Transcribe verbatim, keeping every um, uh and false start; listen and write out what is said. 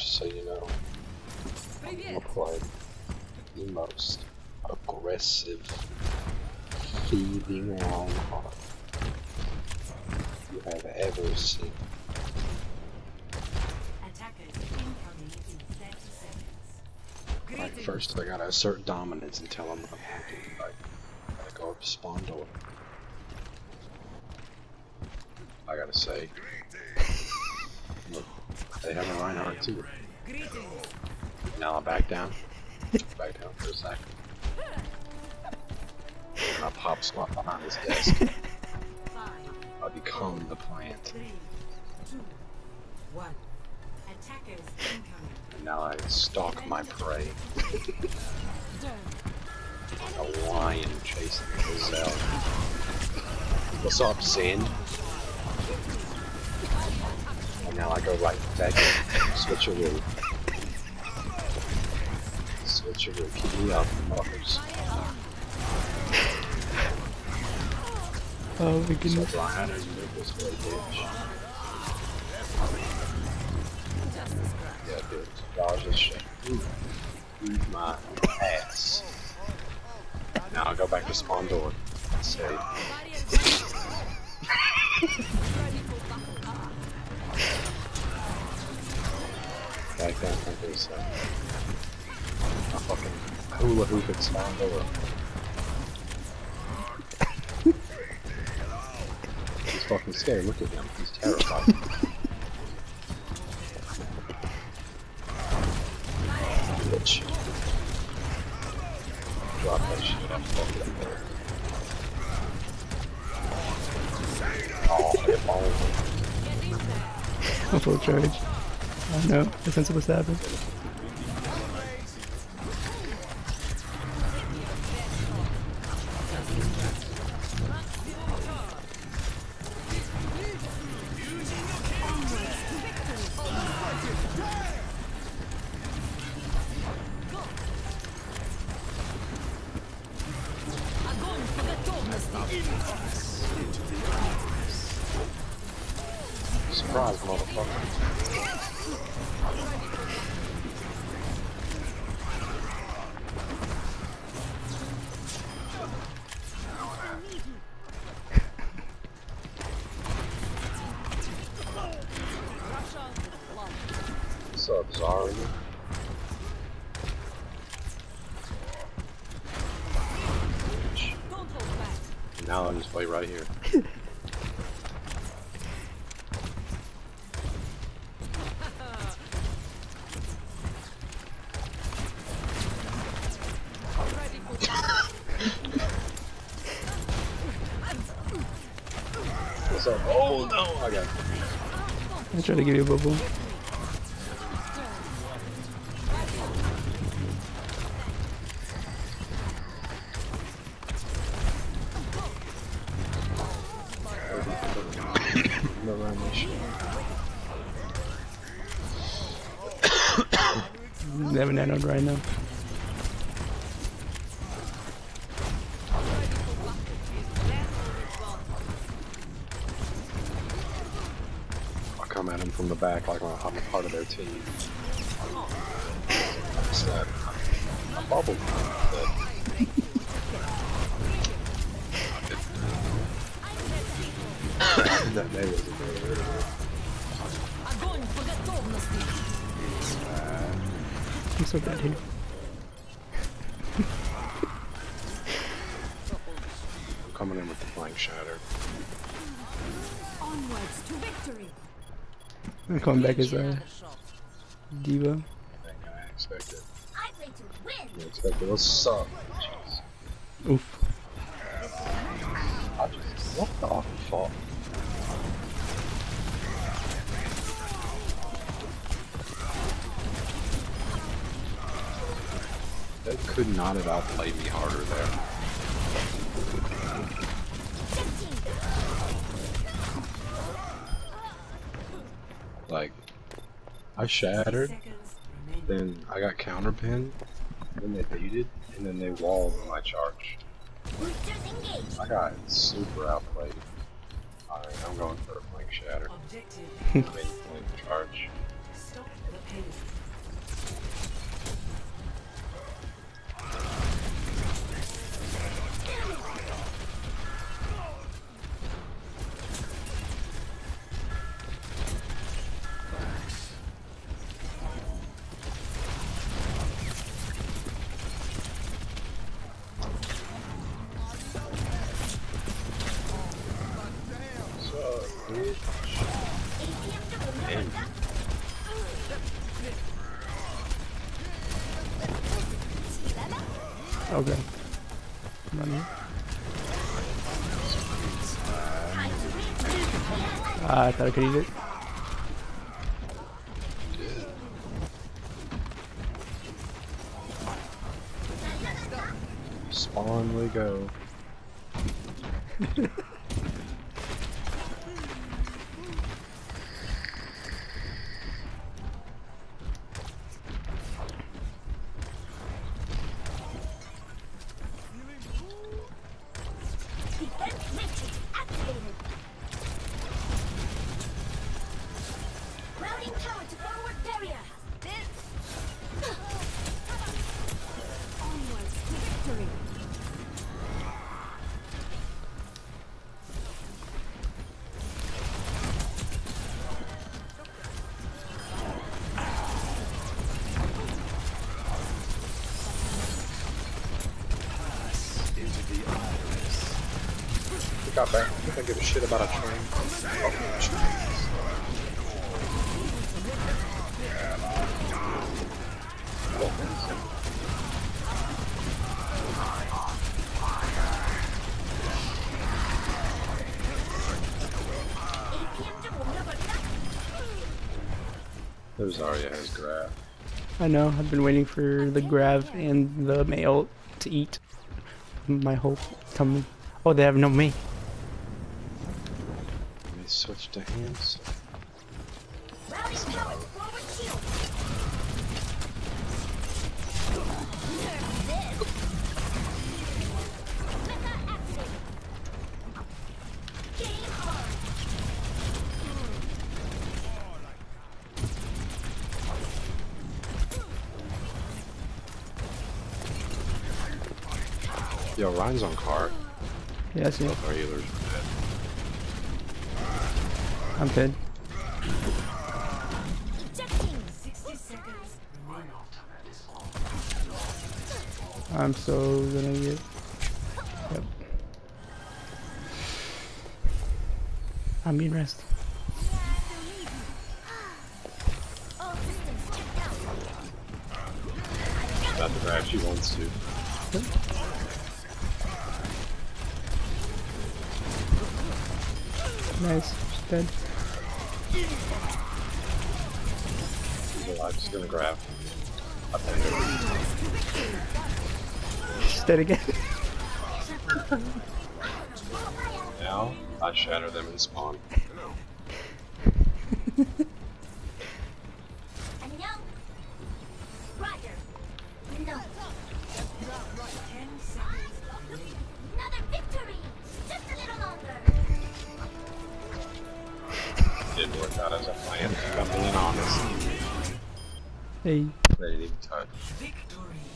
just so you know. I'm gonna play the most aggressive, thieving Lionheart you have ever seen. Like, first I gotta assert dominance and tell them what I'm gonna do. Like, I gotta go up to spawn door. I gotta say, look, they have a Reinhardt too. Now I back down. Back down for a second. And I pop squat behind his desk. I become the plant. Three, two, one. Attackers incoming. And now I stalk my prey. Like a lion chasing a gazelle. What's up, Sin? And now I go right back. Switcheroo. Switcheroo. Keep me up, motherfuckers. Oh my goodness. So Brian, you make this way, bitch. Yeah, dude. Dodge this shit. Ooh. Eat my ass. Now I'll go back to spawn door. Say. Back down from this side. I fucking hula hoop at spawn door. He's fucking scared. Look at him. He's terrified. Bitch. Drop that shit. I'm fucking there. Oh, hit all of them. I'm full charge. Oh no, the sense of what's happened. Surprise, motherfucker. What's up, Zarya? Now I'll just play right here. What's up? Oh no! I got it. I try to give you a bubble. No animation. They have a nanoed right now. I'll come at him from the back like I'm a part of their team. What's that? A bubble. That may was a very I'm so bad here. I'm coming in with the flank shatter. Onwards to victory. I'm coming back as a diva. I expected. I play to win. I expected. What's up? Jeez. Oof. I just, what the fuck? They could not have outplayed me harder there. Like, I shattered, then I got counterpinned, then they baited, and then they walled my charge. I got super outplayed. Alright, I'm going for a flank shatter. I mean, flank charge. Stop the pace. Damn. Okay. Money. Ah, I thought I could eat it. Spawn we go. Defense matrix activated. Routing tower to forward barrier. Onwards to victory. We got back. I don't give a shit about a train. There's Zarya has grab. I know. I've been waiting for the grav and the male to eat. My whole tummy. Oh, they have no me. Let me switch to hands. Routing tower to forward shield. Nerf this. Mecha activated. Game on. Yo, Ryan's on cart. Yeah, I see it. Both our healers are dead. I'm dead. Ejecting. sixty seconds. I'm so gonna get. Yep. I'm being rest. All systems checked out. About to grab, she wants to. Nice. She's dead. She's alive, she's gonna grab. I think She's dead again. now, I shatter them and spawn. And now, Roger. No. Ten seconds. Another victory. Just a little longer. Didn't work out as I planned, if I'm being honest. Hey. They didn't even touch. Victory.